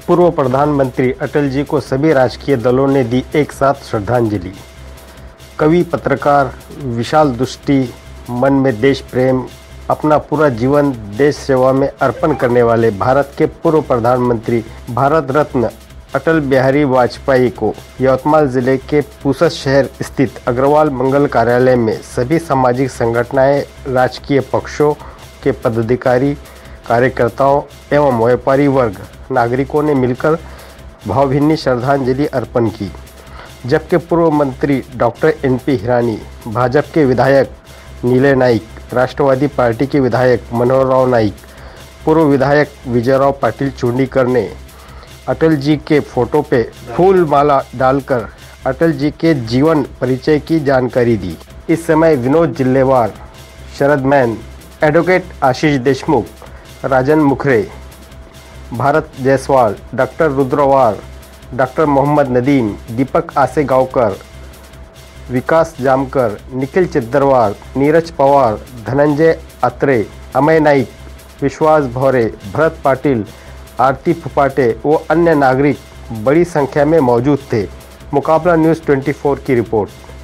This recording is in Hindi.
पूर्व प्रधानमंत्री अटल जी को सभी राजकीय दलों ने दी एक साथ श्रद्धांजलि। कवि, पत्रकार, विशाल दृष्टि, मन में देश प्रेम, अपना पूरा जीवन देश सेवा में अर्पण करने वाले भारत के पूर्व प्रधानमंत्री भारत रत्न अटल बिहारी वाजपेयी को यवतमाल जिले के पूसद शहर स्थित अग्रवाल मंगल कार्यालय में सभी सामाजिक संगठनाएं, राजकीय पक्षों के पदाधिकारी, कार्यकर्ताओं एवं व्यापारी वर्ग, नागरिकों ने मिलकर भावभीनी श्रद्धांजलि अर्पण की। जबकि पूर्व मंत्री डॉक्टर NP हिरानी, भाजपा के विधायक नीले नाइक, राष्ट्रवादी पार्टी के विधायक मनोहर राव नाइक, पूर्व विधायक विजयराव पाटिल चुंडीकर ने अटल जी के फोटो पे फूल माला डालकर अटल जी के जीवन परिचय की जानकारी दी। इस समय Vinod Jillewar, Sharad Man, advocate Ashish Deshmukh, Rajan Mukhare, Bharat Jaiswal, doctor Rudrawar, doctor Mohammad Nadeem, Deepak Asegaonkar, Vikas Jamkar, Nikhil Chiddarwar, Neeraj Pawar, Dhananjay Atre, Amay Naik, Vishwas Bhaure, Bharat Patil, आरती फुपाटे व अन्य नागरिक बड़ी संख्या में मौजूद थे। मुकाबला न्यूज़ 24 की रिपोर्ट।